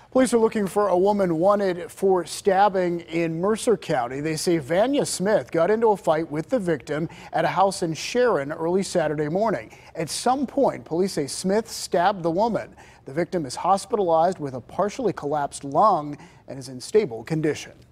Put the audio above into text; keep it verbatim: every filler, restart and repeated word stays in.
Police are looking for a woman wanted for stabbing in Mercer County. They say Vanya Smith got into a fight with the victim at a house in Sharon early Saturday morning. At some point, police say Smith stabbed the woman. The victim is hospitalized with a partially collapsed lung and is in stable condition.